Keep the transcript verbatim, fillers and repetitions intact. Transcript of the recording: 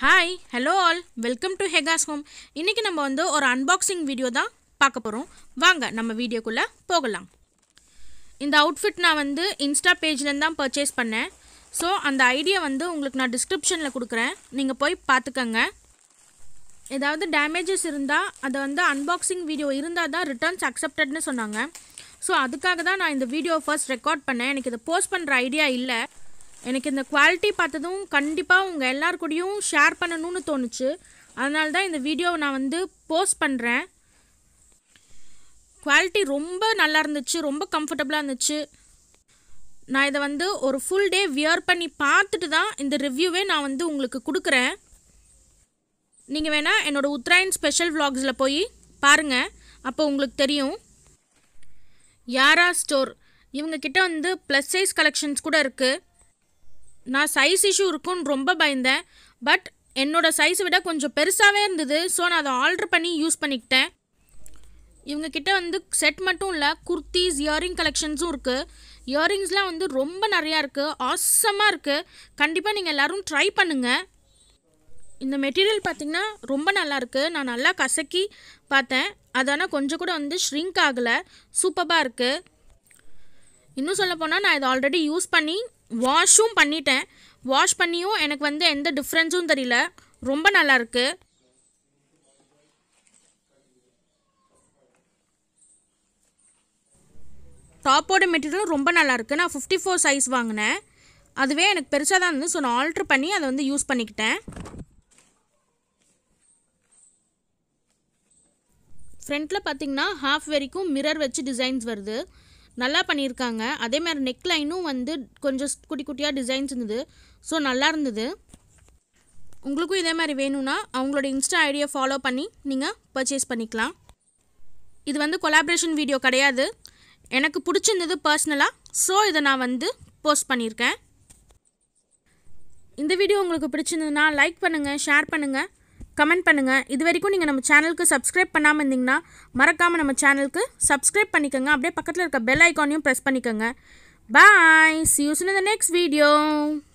Hi, hello all, welcome to Hega's Home. இன்னைக்கு நம்ம வந்து ஒரு unboxing வீடியோ தான் பார்க்க போறோம். வாங்க நம்ம வீடியோக்குள்ள போகலாம். இந்த அவுட்ஃபிட் நான் வந்து இன்ஸ்டா பேஜ்ல இருந்து தான் பர்ச்சேஸ் பண்ணேன். சோ அந்த ஐடியா வந்து உங்களுக்கு நான் டிஸ்கிரிப்ஷன்ல கொடுக்கிறேன். நீங்க போய் பாத்துக்கங்க. ஏதாவது டேமேजेस இருந்தா அத வந்து unboxing வீடியோ இருந்தா தான் ரிட்டர்ன்ஸ் அக்செப்டட்னு சொன்னாங்க. சோ அதுக்காக தான் நான் இந்த வீடியோ ஃபர்ஸ்ட் ரெக்கார்ட் பண்ணேன். எனக்கு இத போஸ்ட் பண்ற ஐடியா இல்ல. எனக்கு இந்த குவாலிட்டி பார்த்ததும் கண்டிப்பா உங்க எல்லார் கூடயும் ஷேர் பண்ணனும்னு தோணுச்சு. அதனால தான் இந்த வீடியோவை நான் வந்து போஸ்ட் பண்றேன். குவாலிட்டி ரொம்ப நல்லா இருந்துச்சு, ரொம்ப கம்ஃபர்ட்டபிளா இருந்துச்சு. நான் இத வந்து ஒரு ফুল டே வியர் பண்ணி பார்த்துட்டு தான் இந்த ரிவ்யூவே நான் வந்து உங்களுக்கு கொடுக்கிறேன். நீங்க வேணா என்னோட உத்தராயன் ஸ்பெஷல் vlogsல போய் பாருங்க. அப்போ உங்களுக்கு தெரியும். யாரா ஸ்டோர் இவங்க கிட்ட வந்து ப்ளஸ் சைஸ் கலெக்ஷன்ஸ் கூட இருக்கு. நான் சைஸ் இஷ்யூ இருக்குன்னு ரொம்ப பயந்தேன். பட் என்னோட சைஸ் விட கொஞ்சம் பெருசாவே இருந்தது. சோ நான் அதை ஆல்டர் பண்ணி யூஸ் பண்ணிக்கிட்டேன். இவங்க கிட்ட வந்து செட் மட்டும் இல்ல, குர்த்திஸ், இயரிங் கலெக்ஷன்ஸும் இருக்கு. இயரிங்ஸ்லாம் வந்து ரொம்ப நிறைய இருக்கு. ஆசமா இருக்கு. கண்டிப்பா நீங்க எல்லாரும் ட்ரை பண்ணுங்க. இந்த மெட்டீரியல் பாத்தீங்கன்னா ரொம்ப நல்லா இருக்கு. நான் நல்லா கசக்கி பார்த்தேன். அதான கொஞ்சம் கூட வந்து ஷ்ரிங்க் ஆகல. சூப்பரா இருக்கு. இன்னும் சொல்ல போனா நான் இத ஆல்ரெடி யூஸ் பண்ணி வாஷும் பண்ணிட்டேன். வாஷ் பண்ணியும் எனக்கு வந்து எந்த டிஃபரன்ஸும் தெரியல. ரொம்ப நல்லா இருக்கு. டாப்போட மெட்டீரியல் ரொம்ப நல்லா இருக்கு. நான் ஃபிஃப்டி ஃபோர் சைஸ் வாங்குனேன். அதுவே எனக்கு பெருசா தான் இருந்துச்சு. சோ நான் ஆல்டர் பண்ணி அதை வந்து யூஸ் பண்ணிக்கிட்டேன். ஃப்ரண்ட்ல பாத்தீங்கன்னா ஹாஃப் வரைக்கும் மிரர் வச்சு டிசைன்ஸ் வருது. நல்லா பண்ணியிருக்காங்க. அதே மாதிரி நெக் லைனும் வந்து கொஞ்சம் குட்டி குட்டியா டிசைன்ஸ் இருந்தது. ஸோ நல்லா இருந்தது. உங்களுக்கும் இதே மாதிரி வேணும்னா அவங்களோட இன்ஸ்டா ஐடியை ஃபாலோ பண்ணி நீங்கள் பர்ச்சேஸ் பண்ணிக்கலாம். இது வந்து கொலாபரேஷன் வீடியோ கிடையாது. எனக்கு பிடிச்சிருந்தது பர்சனலாக. ஸோ இதை நான் வந்து போஸ்ட் பண்ணியிருக்கேன். இந்த வீடியோ உங்களுக்கு பிடிச்சிருந்ததுன்னா லைக் பண்ணுங்கள், ஷேர் பண்ணுங்கள், கமெண்ட் பண்ணுங்கள். இது வரைக்கும் நீங்கள் நம்ம சேனலுக்கு சப்ஸ்கிரைப் பண்ணாமல் இருந்தீங்கன்னா மறக்காமல் நம்ம சேனலுக்கு சப்ஸ்கிரைப் பண்ணிக்கோங்க. அப்படியே பக்கத்தில் இருக்க பெல் ஐக்கானையும் ப்ரெஸ் பண்ணிக்கோங்க. பாய். See you soon in the next video.